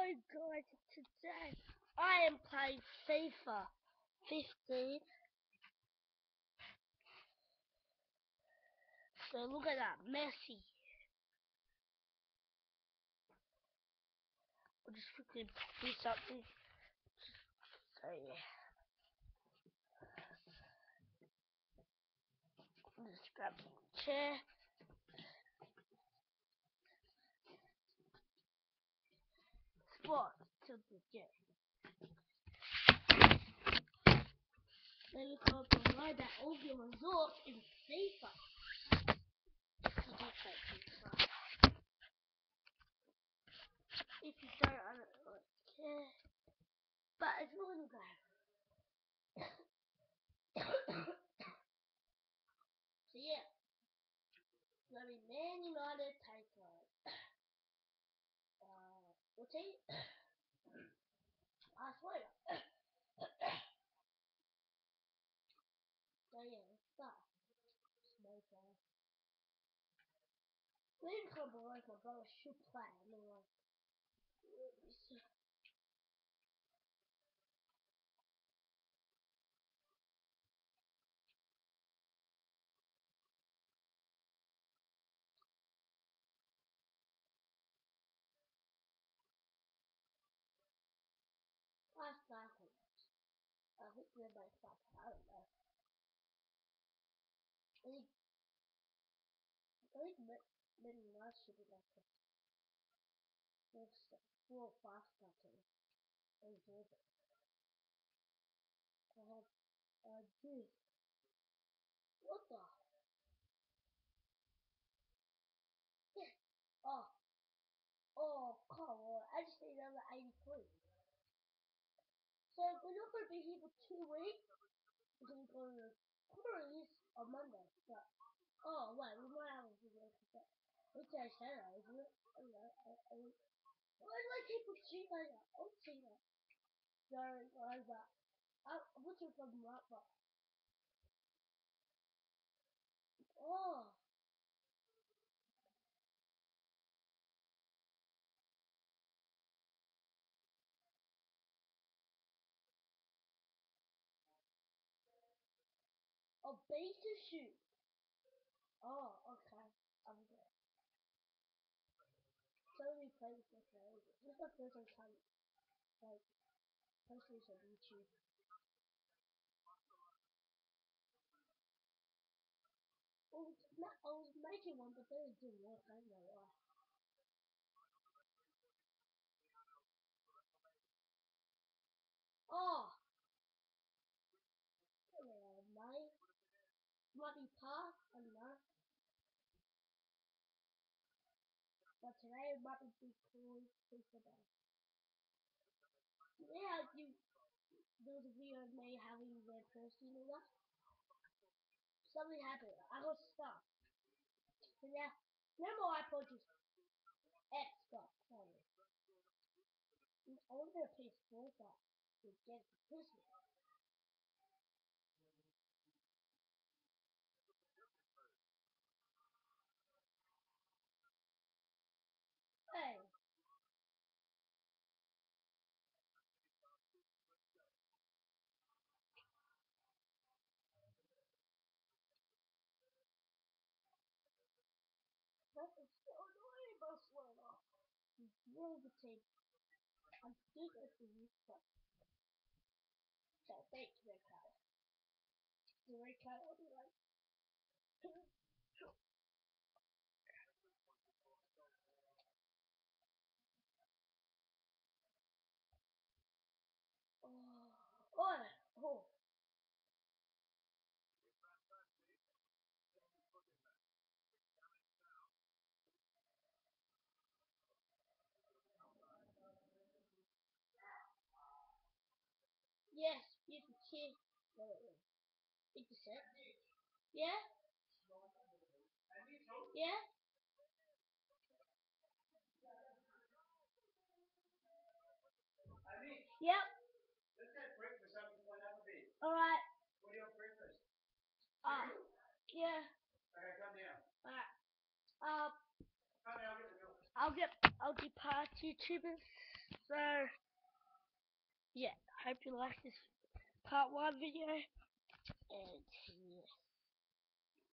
Hi guys, today I am playing FIFA 15. So look at that, Messi. I'll just quickly do something. So yeah. Just grab the chair. Spot to the jet. Then you can provide that all your results in FIFA. If you don't, I don't really care. But it's not gonna go. So yeah. Gonna be Man United Takeover. What's it? Password. So yeah, let's start. Maybe come like my brother should play. I mean, like, last night, I think we might stop. I don't know. Maybe last should be like a four or five starting. Enjoy it. I have, dude, what the? Yeah. Come on. I just need another 83. So we're not going to be here for 2 weeks. We're going to go to Paris on Monday. But, wait, we might have a video for that. It's Saturday, isn't it? I don't know. Why do I keep with Gina? Oh, Gina. No, but I'm looking for Martha. Oh, a beta shoot. Oh, okay. I'm good. So we play with this now. This is the first time, like, posting this on YouTube. I was making one, but then it didn't work. I don't know why. Oh, might be past, I don't know. But today it might be cool for day. Yeah, there was a video of me having their person and that. Something happened. I got stuck. So now my iPod just Xbox. Sorry. I want to get a PS4 but to get it for Christmas. Hey, that is so annoying, Barcelona. Really good team. I'm still going to use that. So thank you, Red Card. The Red Card will be like, oh, oh. Yes, you can see. It's a set. Yeah? Yeah? Yep. Alright. Yeah. Alright. I'll get past YouTubers. So, yeah, hope you like this part 1 video.